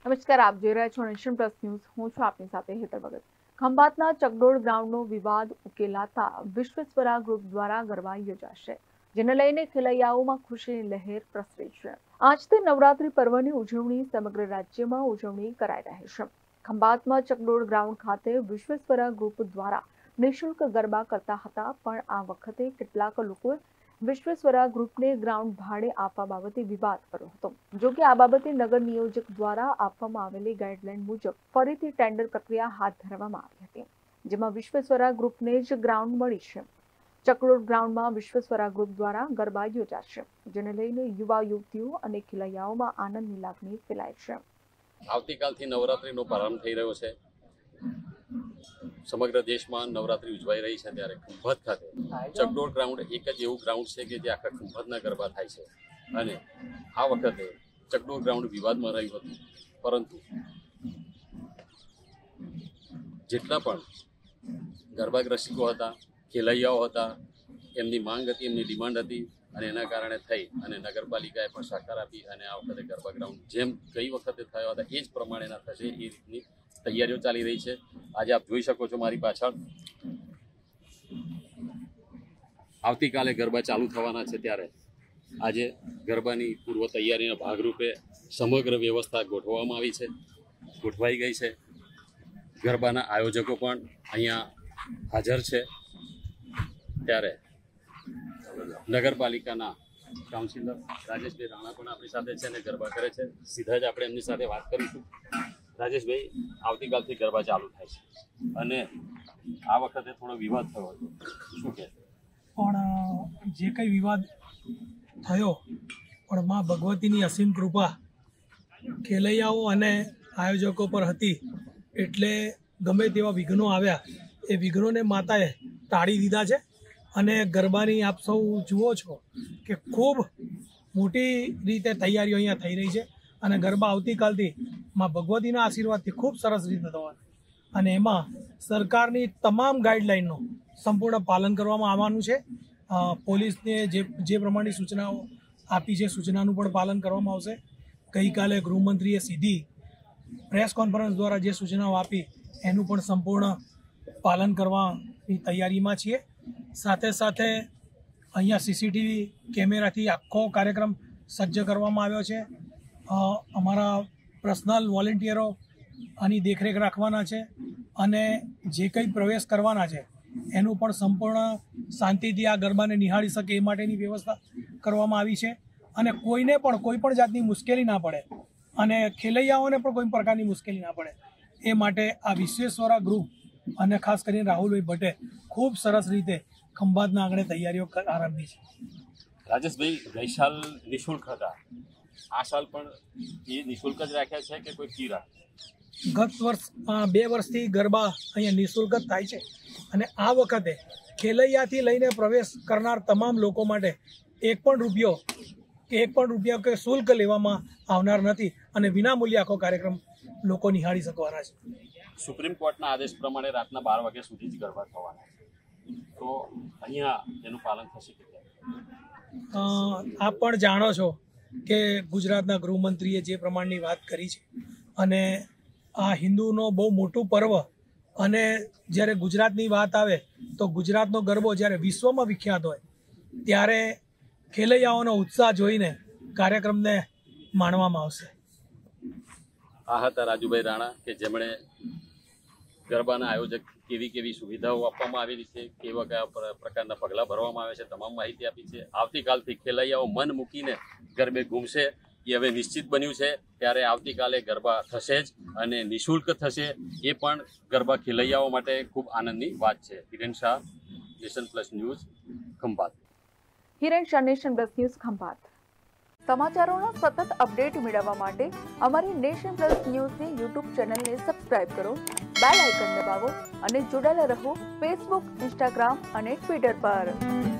નમસ્કાર, આપ જોઈ રહ્યા છો નેશન પ્લસ ન્યૂઝ. હું છું આપની સાથે હેતલ ભગત. ખંભાતના ચકડોળ ગ્રાઉન્ડનો વિવાદ ઉકેલાતા વિશ્વેશ્વરા ગ્રુપ દ્વારા ગરબા યોજાશે, જેને લઈને ખેલૈયાઓમાં ખુશીની લહેર પ્રસરી છે. આજથી નવરાત્રી પર્વની ઉજવણી સમગ્ર રાજ્યમાં ઉજવણી કરાઈ રહી છે. ખંભાતમાં ચકડોળ ગ્રાઉન્ડ ખાતે વિશ્વેશ્વરા ગ્રુપ દ્વારા નિઃશુલ્ક ગરબા કરતા હતા, પણ આ વખતે કેટલાક લોકોએ વિશ્વેશ્વરા ગ્રુપને ગ્રાઉન્ડ ભાડે આપવા બાબતે વિવાદ કર્યો હતો. જો કે આ બાબતે નગર નિયોજક દ્વારા આપવામાં આવેલી ગાઈડલાઈન મુજબ ફરીથી ટેન્ડર પ્રક્રિયા હાથ ધરવામાં આવી હતી, જેમાં વિશ્વેશ્વરા ગ્રુપને જ ગ્રાઉન્ડ મળી છે. ચકડોળ ગ્રાઉન્ડમાં વિશ્વેશ્વરા ગ્રુપ દ્વારા ગરબા યોજાશે, જેને લઈને યુવા યુવતીઓ અને ખેલૈયાઓમાં આનંદની લાગણી ફેલાય છે. આવતીકાલથી નવરાત્રીનો પ્રારંભ થઈ રહ્યો છે. સમગ્ર દેશમાં નવરાત્રી ઉજવાઈ રહી છે, ત્યારે ખંભાત ખાતે ચકડોળ ગ્રાઉન્ડ એક જ એવું ગ્રાઉન્ડ છે કે જે આખા ખંભાતના ગરબા થાય છે. અને આ વખતે ચકડોળ ગ્રાઉન્ડ વિવાદમાં રહ્યું હતું, પરંતુ જેટલા પણ ગરબા રસિકો હતા, ખેલૈયાઓ હતા, એમની માંગ હતી, એમની ડિમાન્ડ હતી, અને એના કારણે થઈ અને નગરપાલિકાએ પણ સહકાર આપી અને આ વખતે ગરબા ગ્રાઉન્ડ જેમ ગઈ વખતે થયા હતા એ જ પ્રમાણેના થશે, એ રીતની તૈયારીઓ ચાલી રહી છે. આજે આપ જોઈ શકો છો મારી પાછળ, આવતીકાલે ગરબા ચાલુ થવાના છે, ત્યારે આજે ગરબાની પૂર્વ તૈયારીના ભાગરૂપે સમગ્ર વ્યવસ્થા ગોઠવાઈ ગઈ છે. ગરબાના આયોજકો પણ અહીંયા હાજર છે. ત્યારે નગરપાલિકાના કાઉન્સિલર રાજેશભાઈ રાણા પણ આપણી સાથે છે અને ગરબા કરે છે. સીધા જ આપણે એમની સાથે વાત કરીશું. રાજેશભાઈ, આવતીકાલથી ગરબા ચાલુ થાય છે અને આ વખતે થોડો વિવાદ થયો હતો, શું કહે? પણ જે કંઈ વિવાદ થયો, પણ માં ભગવતીની અસીમ કૃપા ખેલૈયાઓ અને આયોજકો પર હતી, એટલે ગમે તેવા વિઘ્નો આવ્યા એ વિઘ્નોને માતાએ ટાળી દીધા છે. અને ગરબાની આપ સૌ જુઓ છો કે ખૂબ મોટી રીતે તૈયારીઓ અહીંયા થઈ રહી છે અને ગરબા આવતીકાલથી માં ભગવતીના આશીર્વાદથી ખૂબ સરસ રીતે થવાના. અને એમાં સરકારની તમામ ગાઈડલાઇનનું સંપૂર્ણ પાલન કરવામાં આવવાનું છે. પોલીસને જે પ્રમાણેની સૂચનાઓ આપી છે, સૂચનાનું પણ પાલન કરવામાં આવશે. ગઈકાલે ગૃહમંત્રીએ સીધી પ્રેસ કોન્ફરન્સ દ્વારા જે સૂચનાઓ આપી એનું પણ સંપૂર્ણ પાલન કરવાની તૈયારીમાં છીએ. સાથે સાથે અહીંયા સીસીટીવી કેમેરાથી આખો કાર્યક્રમ સજ્જ કરવામાં આવ્યો છે. અમારા પર્સનલ વોલેન્ટિયરો આની દેખરેખ રાખવાના છે અને જે કંઈ પ્રવેશ કરવાના છે એનું પણ સંપૂર્ણ શાંતિથી આ ગરબાને નિહાળી શકે એ માટેની વ્યવસ્થા કરવામાં આવી છે. અને કોઈને પણ કોઈ પણ જાતની મુશ્કેલી ના પડે અને ખેલૈયાઓને પણ કોઈ પ્રકારની મુશ્કેલી ના પડે એ માટે આ વિશ્વેશ્વરા ગ્રુપ અને ખાસ કરીને રાહુલભાઈ ભટ્ટે ખૂબ સરસ રીતે ખંભાતના આંગણે તૈયારીઓ આરંભી છે. રાજેશભાઈ, ગઈ સાલ નિઃશુલ્ક હતા, આ સાલ પણ એ નિઃશુલ્ક જ રાખ્યા છે કે કોઈ ફી રાખે? ગત વર્ષ 2 વર્ષથી ગરબા અહીંયા નિઃશુલ્ક જ થાય છે અને આ વખતે ખેલૈયાથી લઈને પ્રવેશ કરનાર તમામ લોકો માટે એક પણ રૂપિયો કે શુલ્ક લેવામાં આવનાર નથી અને વિનામૂલ્યે આખો કાર્યક્રમ લોકો નિહાળી શકવાના છે. સુપ્રીમ કોર્ટના આદેશ પ્રમાણે રાતના 12 વાગ્યા સુધી જ ગરબા થવાના, તો અહીંયા એનું પાલન થશે કે? આપ પણ જાણો છો કે ગુજરાતના ગૃહમંત્રીએ જે પ્રમાણની વાત કરી છે અને આ હિન્દુનો બહુ મોટું પર્વ, અને જ્યારે ગુજરાતની વાત આવે તો ગુજરાતનો ગરબો જ્યારે વિશ્વમાં વિખ્યાત હોય ત્યારે ખેલૈયાઓનો ઉત્સાહ જોઈને કાર્યક્રમને માણવામાં આવશે. આ હતા રાજુભાઈ રાણા કે જેમણે ગરબાના આયોજક કેવી સુવિધાઓ આપવામાં આવેલી છે, કયા પ્રકારના પગલાં ભરવામાં આવે છે, તમામ માહિતી આપી છે. આવતીકાલથી ખેલૈયાઓ મન મૂકીને ગરબે ઘૂમશે એ હવે નિશ્ચિત બન્યું છે. ત્યારે આવતીકાલે ગરબા થશે જ અને નિઃશુલ્ક થશે, એ પણ ગરબા ખેલૈયાઓ માટે ખૂબ આનંદની વાત છે. Hiren Shah, nation plus news, Khambhat. Hiren Shah, nation plus news, Khambhat. સમાચારોના સતત અપડેટ મેળવવા માટે અમારી નેશન પ્લસ ન્યૂઝની યુટ્યુબ ચેનલને સબસ્ક્રાઇબ કરો, બેલ આઇકન દબાવો અને જોડાયેલા રહો ફેસબુક, ઇન્સ્ટાગ્રામ અને ટ્વિટર પર.